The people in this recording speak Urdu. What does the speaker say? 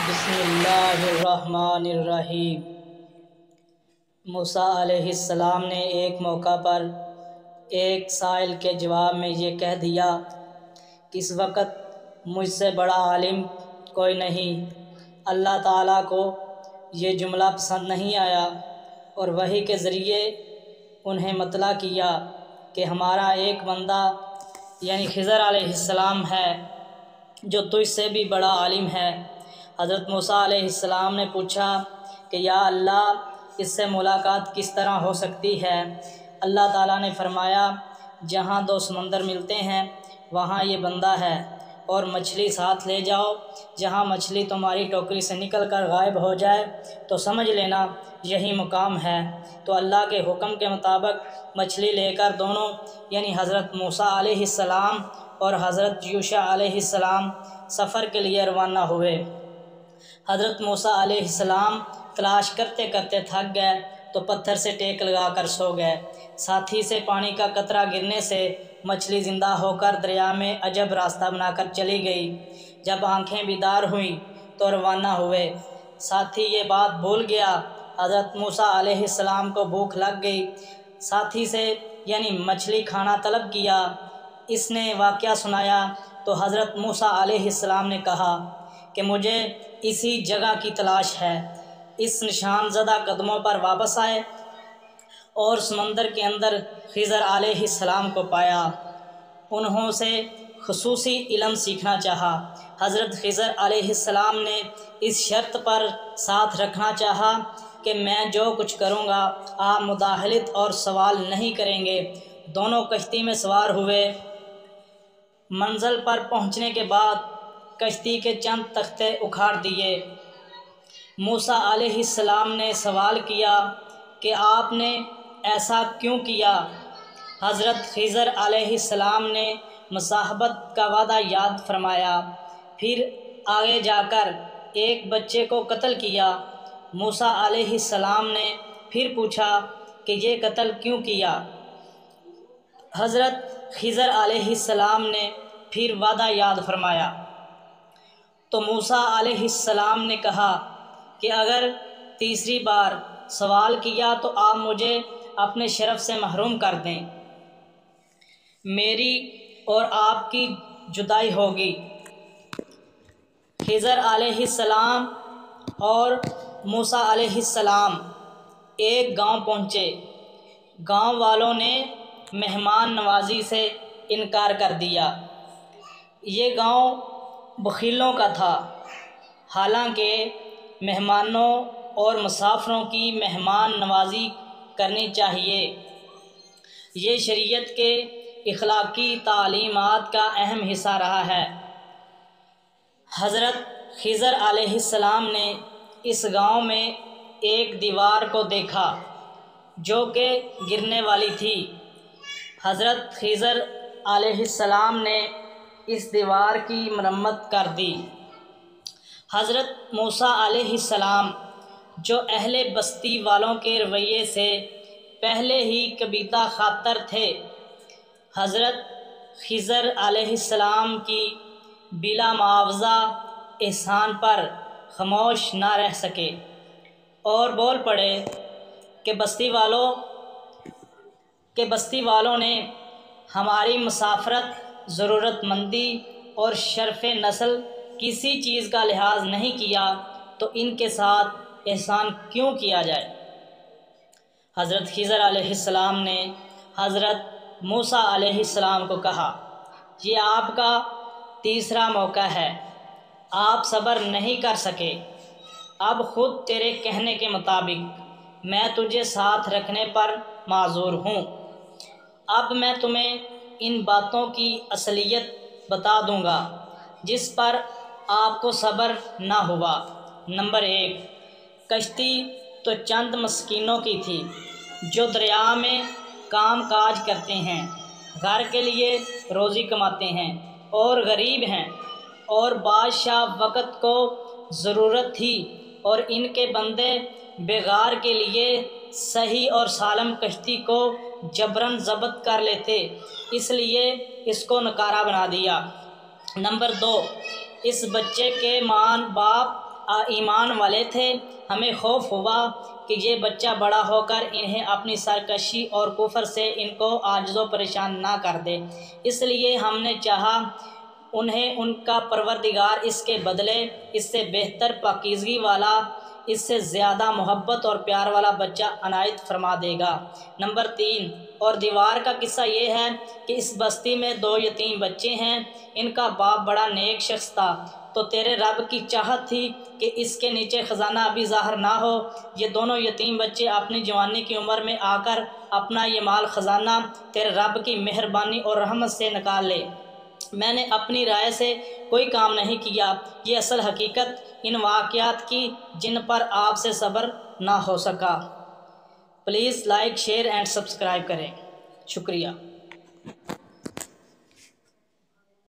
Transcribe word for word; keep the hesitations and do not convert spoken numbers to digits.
بسم اللہ الرحمن الرحیم۔ موسیٰ علیہ السلام نے ایک موقع پر ایک سائل کے جواب میں یہ کہہ دیا کہ اس وقت مجھ سے بڑا عالم کوئی نہیں۔ اللہ تعالیٰ کو یہ جملہ پسند نہیں آیا اور وحی کے ذریعے انہیں مطلع کیا کہ ہمارا ایک بندہ یعنی خضر علیہ السلام ہے جو تجھ سے بھی بڑا عالم ہے۔ حضرت موسیٰ علیہ السلام نے پوچھا کہ یا اللہ، اس سے ملاقات کس طرح ہو سکتی ہے؟ اللہ تعالیٰ نے فرمایا، جہاں دو سمندر ملتے ہیں وہاں یہ بندہ ہے، اور مچھلی ساتھ لے جاؤ۔ جہاں مچھلی تمہاری ٹوکری سے نکل کر غائب ہو جائے تو سمجھ لینا یہی مقام ہے۔ تو اللہ کے حکم کے مطابق مچھلی لے کر دونوں یعنی حضرت موسیٰ علیہ السلام اور حضرت یوشع علیہ السلام سفر کے لیے روانہ ہوئے۔ حضرت موسیٰ علیہ السلام تلاش کرتے کرتے تھک گئے تو پتھر سے ٹیک لگا کر سو گئے۔ ساتھی سے پانی کا قطرہ گرنے سے مچھلی زندہ ہو کر دریا میں عجب راستہ بنا کر چلی گئی۔ جب آنکھیں بیدار ہوئیں تو روانہ ہوئے۔ ساتھی یہ بات بھول گیا۔ حضرت موسیٰ علیہ السلام کو بھوک لگ گئی۔ ساتھی سے یعنی مچھلی کھانا طلب کیا۔ اس نے واقعہ سنایا تو حضرت موسیٰ علیہ السلام نے کہا کہ مجھے اسی جگہ کی تلاش ہے۔ اس نشان زدہ قدموں پر واپس آئے اور سمندر کے اندر خضر علیہ السلام کو پایا۔ انہوں سے خصوصی علم سیکھنا چاہا۔ حضرت خضر علیہ السلام نے اس شرط پر ساتھ رکھنا چاہا کہ میں جو کچھ کروں گا آپ مداخلت اور سوال نہیں کریں گے۔ دونوں کشتی میں سوار ہوئے۔ منزل پر پہنچنے کے بعد کشتی کے چند تختے اکھاڑ دیے۔ موسیٰ علیہ السلام نے سوال کیا کہ آپ نے ایسا کیوں کیا؟ حضرت خضر علیہ السلام نے مصاحبت کا وعدہ یاد فرمایا، پھر آگے جا کر ایک بچے کو قتل کیا۔ موسیٰ علیہ السلام نے پھر پوچھا کہ یہ قتل کیوں کیا؟ حضرت خضر علیہ السلام نے پھر وعدہ یاد فرمایا تو موسیٰ علیہ السلام نے کہا کہ اگر تیسری بار سوال کیا تو آپ مجھے اپنے شرف سے محروم کر دیں، میری اور آپ کی جدائی ہوگی۔ خضر علیہ السلام اور موسیٰ علیہ السلام ایک گاؤں پہنچے۔ گاؤں والوں نے مہمان نوازی سے انکار کر دیا۔ یہ گاؤں بخیلوں کا تھا، حالانکہ مہمانوں اور مسافروں کی مہمان نوازی کرنی چاہیے۔ یہ شریعت کے اخلاقی تعلیمات کا اہم حصہ رہا ہے۔ حضرت خضر علیہ السلام نے اس گاؤں میں ایک دیوار کو دیکھا جو کہ گرنے والی تھی۔ حضرت خضر علیہ السلام نے اس دیوار کی مرمت کر دی۔ حضرت موسیٰ علیہ السلام جو اہل بستی والوں کے رویے سے پہلے ہی کبیتہ خاطر تھے، حضرت خضر علیہ السلام کی بلا معاوضہ احسان پر خاموش نہ رہ سکے اور بول پڑے کہ بستی والوں کہ بستی والوں نے ہماری مسافرت، ضرورت مندی اور شرف نسل کسی چیز کا لحاظ نہیں کیا تو ان کے ساتھ احسان کیوں کیا جائے؟ حضرت خضر علیہ السلام نے حضرت موسیٰ علیہ السلام کو کہا، یہ آپ کا تیسرا موقع ہے، آپ صبر نہیں کر سکے۔ اب خود تیرے کہنے کے مطابق میں تجھے ساتھ رکھنے پر معذور ہوں۔ اب میں تمہیں ان باتوں کی اصلیت بتا دوں گا جس پر آپ کو صبر نہ ہوا۔ نمبر ایک، کشتی تو چند مسکینوں کی تھی جو دریا میں کام کاج کرتے ہیں، گھر کے لیے روزی کماتے ہیں اور غریب ہیں، اور بادشاہ وقت کو ضرورت تھی اور ان کے بندے بغار کے لیے صحیح اور سالم کشتی کو جبراً ضبط کر لیتے، اس لیے اس کو نکارہ بنا دیا۔ نمبر دو، اس بچے کے ماں باپ ایمان والے تھے، ہمیں خوف ہوا کہ یہ بچہ بڑا ہو کر انہیں اپنی سرکشی اور کفر سے ان کو عاجز و پریشان نہ کر دے، اس لیے ہم نے چاہا انہیں ان کا پروردگار اس کے بدلے اس سے بہتر پاکیزگی والا، اس سے زیادہ محبت اور پیار والا بچہ عنایت فرما دے گا۔ نمبر تین، اور دیوار کا قصہ یہ ہے کہ اس بستی میں دو یتیم بچے ہیں، ان کا باپ بڑا نیک شخص تھا، تو تیرے رب کی چاہت تھی کہ اس کے نیچے خزانہ ابھی ظاہر نہ ہو، یہ دونوں یتیم بچے اپنی جوانی کی عمر میں آ کر اپنا یہ مال خزانہ تیرے رب کی مہربانی اور رحمت سے نکال لے۔ میں نے اپنی رائے سے کوئی کام نہیں کیا، یہ اصل حقیقت ان واقعات کی جن پر آپ سے صبر نہ ہو سکا۔ Please like, share and subscribe کریں، شکریہ۔